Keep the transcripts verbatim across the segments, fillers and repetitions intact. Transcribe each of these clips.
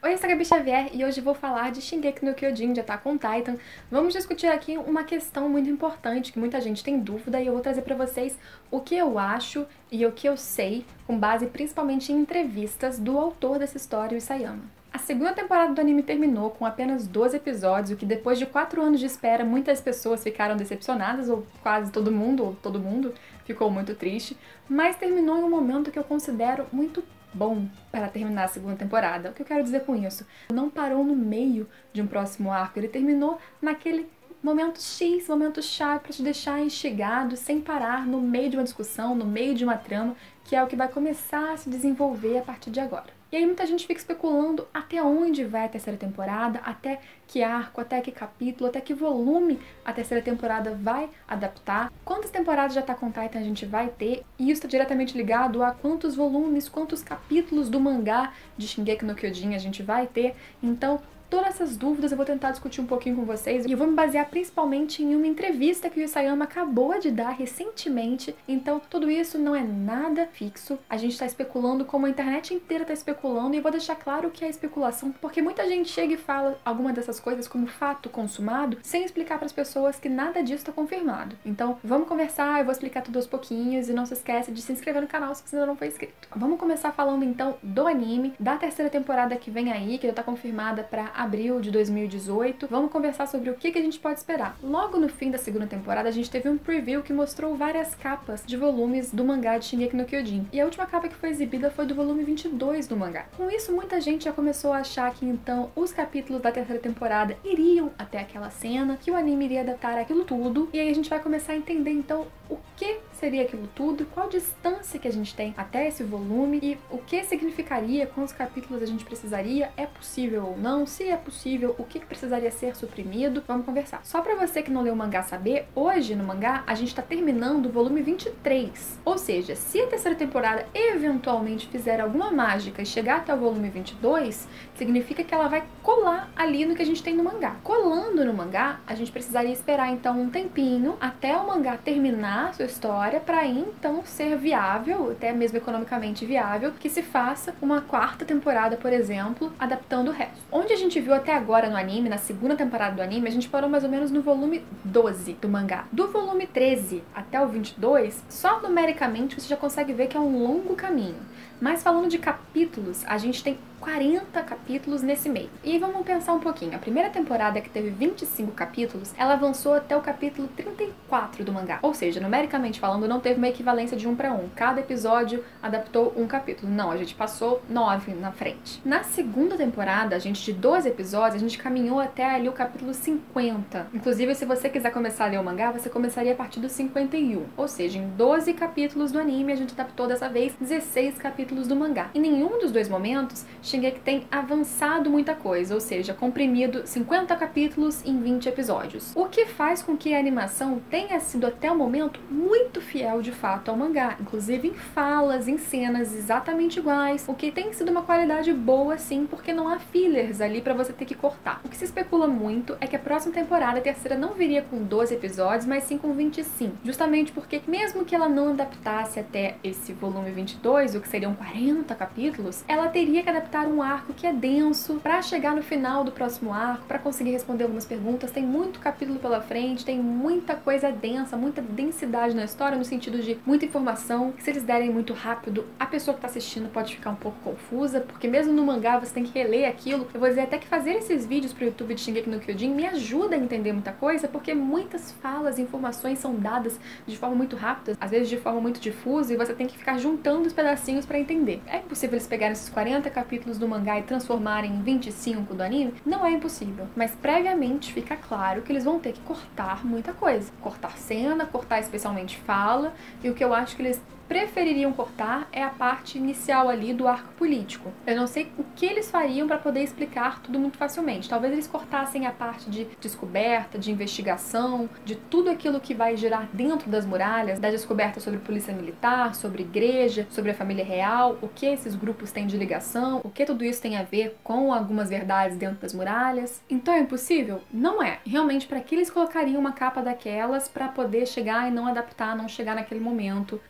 Oi, eu sou a Gabi Xavier e hoje vou falar de Shingeki no Kyojin, de Attack on Titan. Vamos discutir aqui uma questão muito importante que muita gente tem dúvida e eu vou trazer pra vocês o que eu acho e o que eu sei, com base principalmente em entrevistas do autor dessa história, o Isayama. A segunda temporada do anime terminou com apenas doze episódios, o que depois de quatro anos de espera muitas pessoas ficaram decepcionadas, ou quase todo mundo, ou todo mundo ficou muito triste, mas terminou em um momento que eu considero muito bom para terminar a segunda temporada. O que eu quero dizer com isso? Não parou no meio de um próximo arco, ele terminou naquele momento X, momento chave para te deixar instigado, sem parar, no meio de uma discussão, no meio de uma trama, que é o que vai começar a se desenvolver a partir de agora. E aí muita gente fica especulando até onde vai a terceira temporada, até que arco, até que capítulo, até que volume a terceira temporada vai adaptar, quantas temporadas de Attack on Titan a gente vai ter, e isso está diretamente ligado a quantos volumes, quantos capítulos do mangá de Shingeki no Kyojin a gente vai ter. Então, todas essas dúvidas eu vou tentar discutir um pouquinho com vocês e eu vou me basear principalmente em uma entrevista que o Isayama acabou de dar recentemente. Então, tudo isso não é nada fixo. A gente está especulando como a internet inteira está especulando e eu vou deixar claro o que é especulação, porque muita gente chega e fala alguma dessas coisas como fato consumado, sem explicar para as pessoas que nada disso está confirmado. Então, vamos conversar, eu vou explicar tudo aos pouquinhos e não se esquece de se inscrever no canal se você ainda não for inscrito. Vamos começar falando então do anime, da terceira temporada que vem aí, que já está confirmada para abril de dois mil e dezoito. Vamos conversar sobre o que, que a gente pode esperar. Logo no fim da segunda temporada, a gente teve um preview que mostrou várias capas de volumes do mangá de Shingeki no Kyojin. E a última capa que foi exibida foi do volume vinte e dois do mangá. Com isso, muita gente já começou a achar que, então, os capítulos da terceira temporada iriam até aquela cena, que o anime iria adaptar aquilo tudo. E aí a gente vai começar a entender, então, o que seria aquilo tudo, qual distância que a gente tem até esse volume e o que significaria, quantos capítulos a gente precisaria, é possível ou não, se é possível, o que precisaria ser suprimido, vamos conversar. Só pra você que não leu o mangá saber, hoje no mangá a gente tá terminando o volume vinte e três, ou seja, se a terceira temporada eventualmente fizer alguma mágica e chegar até o volume vinte e dois, significa que ela vai colar ali no que a gente tem no mangá. Colando no mangá, a gente precisaria esperar então um tempinho até o mangá terminar a sua história para aí então ser viável, até mesmo economicamente viável, que se faça uma quarta temporada, por exemplo, adaptando o resto. Onde a gente viu até agora no anime, na segunda temporada do anime, a gente parou mais ou menos no volume doze do mangá. Do volume treze até o vinte e dois, só numericamente você já consegue ver que é um longo caminho. Mas falando de capítulos, a gente tem quarenta capítulos nesse meio. E vamos pensar um pouquinho. A primeira temporada, que teve vinte e cinco capítulos, ela avançou até o capítulo trinta e quatro do mangá. Ou seja, numericamente falando, não teve uma equivalência de um para um. Cada episódio adaptou um capítulo. Não, a gente passou nove na frente. Na segunda temporada, a gente de doze episódios, a gente caminhou até ali o capítulo cinquenta. Inclusive, se você quiser começar a ler o mangá, você começaria a partir do cinquenta e um. Ou seja, em doze capítulos do anime, a gente adaptou dessa vez dezesseis capítulos do mangá. Em nenhum dos dois momentos, Shingeki tem avançado muita coisa, ou seja, comprimido cinquenta capítulos em vinte episódios. O que faz com que a animação tenha sido até o momento muito fiel de fato ao mangá, inclusive em falas, em cenas exatamente iguais, o que tem sido uma qualidade boa sim, porque não há fillers ali pra você ter que cortar. O que se especula muito é que a próxima temporada, a terceira, não viria com doze episódios, mas sim com vinte e cinco, justamente porque mesmo que ela não adaptasse até esse volume vinte e dois, o que seriam quarenta capítulos, ela teria que adaptar um arco que é denso para chegar no final do próximo arco, para conseguir responder algumas perguntas. Tem muito capítulo pela frente, tem muita coisa densa, muita densidade na história, no sentido de muita informação, que se eles derem muito rápido, a pessoa que tá assistindo pode ficar um pouco confusa, porque mesmo no mangá você tem que reler aquilo. Eu vou dizer até que fazer esses vídeos pro YouTube de Shingeki no Kyojin me ajuda a entender muita coisa, porque muitas falas e informações são dadas de forma muito rápida, às vezes de forma muito difusa, e você tem que ficar juntando os pedacinhos para entender. É impossível eles pegarem esses quarenta capítulos do mangá e transformarem em vinte e cinco do anime? Não é impossível, mas previamente fica claro que eles vão ter que cortar muita coisa. Cortar cena, cortar especialmente fala, e o que eu acho que eles prefeririam cortar é a parte inicial ali do arco político. Eu não sei o que eles fariam para poder explicar tudo muito facilmente. Talvez eles cortassem a parte de descoberta, de investigação, de tudo aquilo que vai girar dentro das muralhas, da descoberta sobre polícia militar, sobre igreja, sobre a família real, o que esses grupos têm de ligação, o que tudo isso tem a ver com algumas verdades dentro das muralhas. Então é impossível? Não é. Realmente, para que eles colocariam uma capa daquelas para poder chegar e não adaptar, não chegar naquele momento? Mas eu fico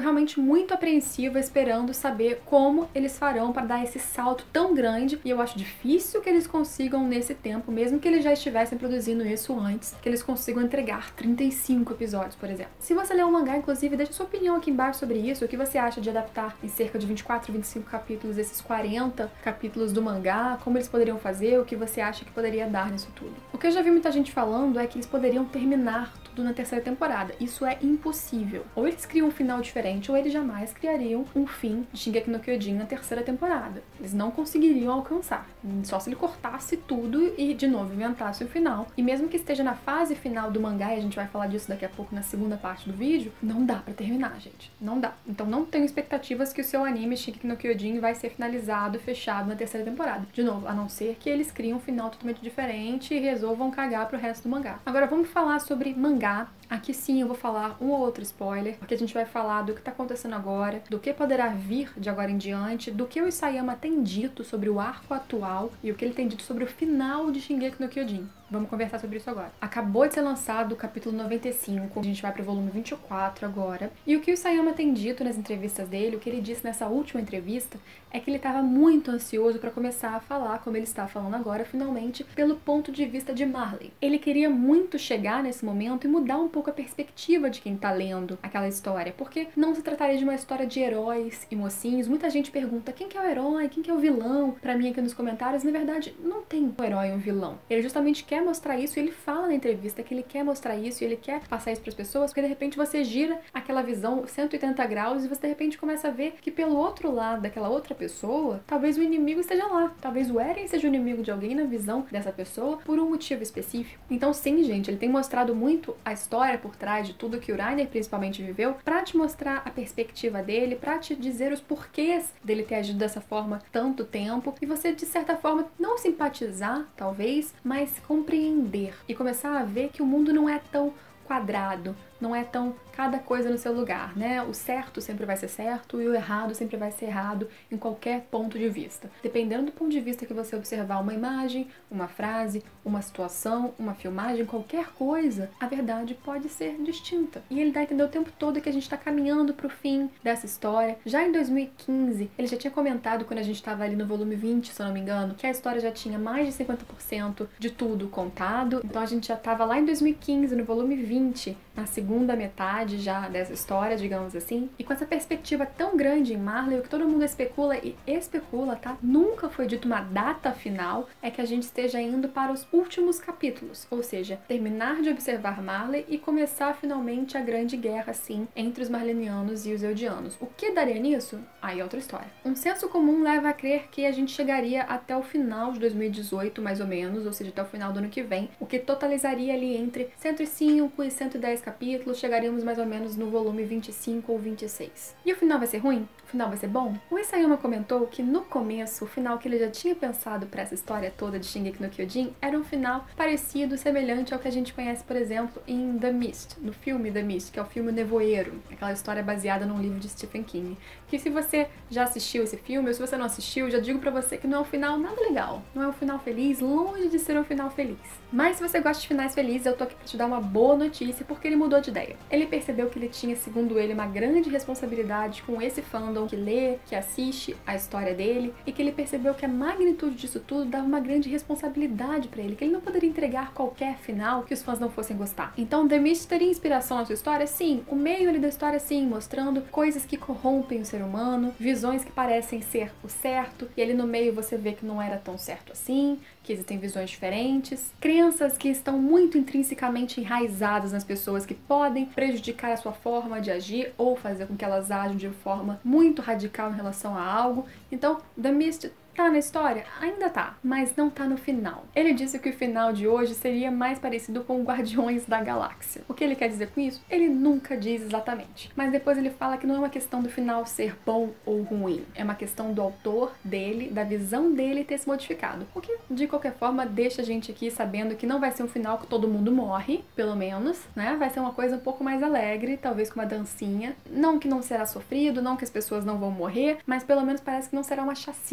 realmente muito apreensiva, esperando saber como eles farão para dar esse salto tão grande, e eu acho difícil que eles consigam nesse tempo, mesmo que eles já estivessem produzindo isso antes, que eles consigam entregar trinta e cinco episódios, por exemplo. Se você ler o mangá, inclusive, deixa sua opinião aqui embaixo sobre isso, o que você acha de adaptar em cerca de vinte e quatro, vinte e cinco capítulos esses quarenta capítulos do mangá, como eles poderiam fazer, o que você acha que poderia dar nisso tudo. O que eu já vi muita gente falando é que eles poderiam terminar tudo na terceira temporada. Isso é impossível. Ou eles criam um final diferente, ou eles jamais criariam um fim de Shingeki no Kyojin na terceira temporada. Eles não conseguiriam alcançar. Só se ele cortasse tudo e, de novo, inventasse o final. E mesmo que esteja na fase final do mangá, e a gente vai falar disso daqui a pouco na segunda parte do vídeo, não dá pra terminar, gente. Não dá. Então não tenho expectativas que o seu anime Shingeki no Kyojin vai ser finalizado, fechado na terceira temporada. De novo, a não ser que eles criem um final totalmente diferente e resolvam cagar pro resto do mangá. Agora vamos falar sobre mangá. Aqui sim eu vou falar um ou outro spoiler, porque a gente vai falar do que tá acontecendo agora, do que poderá vir de agora em diante, do que o Isayama tem dito sobre o arco atual e o que ele tem dito sobre o final de Shingeki no Kyojin. Vamos conversar sobre isso agora. Acabou de ser lançado o capítulo noventa e cinco, a gente vai pro volume vinte e quatro agora. E o que o Isayama tem dito nas entrevistas dele, o que ele disse nessa última entrevista, é que ele estava muito ansioso para começar a falar, como ele está falando agora, finalmente, pelo ponto de vista de Marley. Ele queria muito chegar nesse momento e mudar um pouco a perspectiva de quem tá lendo aquela história, porque não se trataria de uma história de heróis e mocinhos. Muita gente pergunta quem que é o herói, quem que é o vilão, pra mim aqui nos comentários. Na verdade, não tem um herói e um vilão. Ele justamente quer mostrar isso, e ele fala na entrevista que ele quer mostrar isso, e ele quer passar isso pras pessoas, porque de repente você gira aquela visão cento e oitenta graus e você de repente começa a ver que pelo outro lado daquela outra pessoa, talvez o inimigo esteja lá, talvez o Eren seja o inimigo de alguém na visão dessa pessoa por um motivo específico. Então sim, gente, ele tem mostrado muito a história por trás de tudo que o Reiner principalmente viveu, pra te mostrar a perspectiva dele, pra te dizer os porquês dele ter agido dessa forma tanto tempo, e você de certa forma não simpatizar, talvez, mas compreender e começar a ver que o mundo não é tão quadrado, não é tão cada coisa no seu lugar, né? O certo sempre vai ser certo e o errado sempre vai ser errado em qualquer ponto de vista. Dependendo do ponto de vista que você observar uma imagem, uma frase, uma situação, uma filmagem, qualquer coisa, a verdade pode ser distinta. E ele dá a entender o tempo todo que a gente tá caminhando pro fim dessa história. Já em dois mil e quinze, ele já tinha comentado, quando a gente tava ali no volume vinte, se eu não me engano, que a história já tinha mais de cinquenta por cento de tudo contado. Então a gente já tava lá em dois mil e quinze, no volume vinte, na segunda metade já dessa história, digamos assim. E com essa perspectiva tão grande em Marley, o que todo mundo especula e especula, tá? Nunca foi dito uma data final, é que a gente esteja indo para os últimos capítulos, ou seja, terminar de observar Marley e começar finalmente a grande guerra, assim, entre os marlenianos e os eldianos. O que daria nisso? Aí é outra história. Um senso comum leva a crer que a gente chegaria até o final de dois mil e dezoito, mais ou menos, ou seja, até o final do ano que vem, o que totalizaria ali entre cento e cinco e cento e dez capítulos, chegaríamos mais ou menos no volume vinte e cinco ou vinte e seis. E o final vai ser ruim? O final vai ser bom? O Isayama comentou que no começo, o final que ele já tinha pensado para essa história toda de Shingeki no Kyojin era um final parecido, semelhante ao que a gente conhece, por exemplo, em The Mist, no filme The Mist, que é o filme Nevoeiro, aquela história baseada num livro de Stephen King. Que se você já assistiu esse filme, ou se você não assistiu, já digo pra você que não é um final nada legal. Não é um final feliz, longe de ser um final feliz. Mas se você gosta de finais felizes, eu tô aqui pra te dar uma boa notícia, porque ele mudou de ideia. Ele percebeu que ele tinha, segundo ele, uma grande responsabilidade com esse fandom que lê, que assiste a história dele, e que ele percebeu que a magnitude disso tudo dava uma grande responsabilidade pra ele, que ele não poderia entregar qualquer final que os fãs não fossem gostar. Então, The Mist teria inspiração na sua história? Sim. O meio ali da história, sim, mostrando coisas que corrompem o ser humano, visões que parecem ser o certo, e ali no meio você vê que não era tão certo assim, que existem visões diferentes, crenças que estão muito intrinsecamente enraizadas nas pessoas, que podem prejudicar a sua forma de agir ou fazer com que elas ajam de forma muito radical em relação a algo. Então, The Mist tá na história? Ainda tá, mas não tá no final. Ele disse que o final de hoje seria mais parecido com Guardiões da Galáxia. O que ele quer dizer com isso? Ele nunca diz exatamente. Mas depois ele fala que não é uma questão do final ser bom ou ruim. É uma questão do autor dele, da visão dele ter se modificado. O que, de qualquer forma, deixa a gente aqui sabendo que não vai ser um final que todo mundo morre, pelo menos, né? Vai ser uma coisa um pouco mais alegre, talvez com uma dancinha. Não que não será sofrido, não que as pessoas não vão morrer, mas pelo menos parece que não será uma chacina total.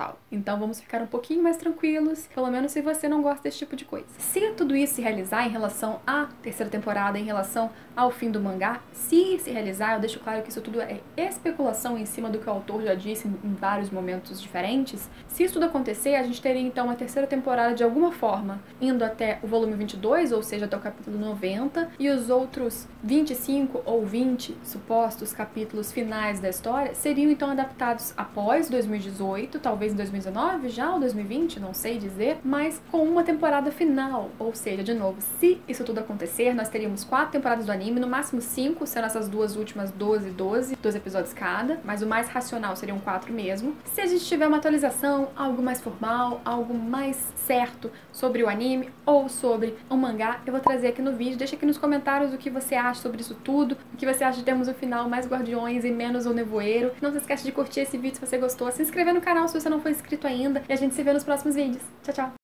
Natal. Então vamos ficar um pouquinho mais tranquilos, pelo menos se você não gosta desse tipo de coisa. Se tudo isso se realizar em relação à terceira temporada, em relação ao fim do mangá, se se realizar, eu deixo claro que isso tudo é especulação em cima do que o autor já disse em vários momentos diferentes. Se isso tudo acontecer, a gente teria então uma terceira temporada de alguma forma, indo até o volume vinte e dois, ou seja, até o capítulo noventa, e os outros vinte e cinco ou vinte supostos capítulos finais da história seriam então adaptados após dois mil e dezoito, talvez em dois mil e dezenove já, ou dois mil e vinte, não sei dizer, mas com uma temporada final, ou seja, de novo, se isso tudo acontecer, nós teríamos quatro temporadas do anime, no máximo cinco, sendo essas duas últimas doze, doze, doze episódios cada, mas o mais racional seriam quatro mesmo. Se a gente tiver uma atualização, algo mais formal, algo mais certo sobre o anime ou sobre o mangá, eu vou trazer aqui no vídeo. Deixa aqui nos comentários o que você acha sobre isso tudo, o que você acha de termos um final mais guardiões e menos o nevoeiro. Não se esquece de curtir esse vídeo se você gostou, se inscrever no canal se você não for inscrito ainda, e a gente se vê nos próximos vídeos. Tchau, tchau!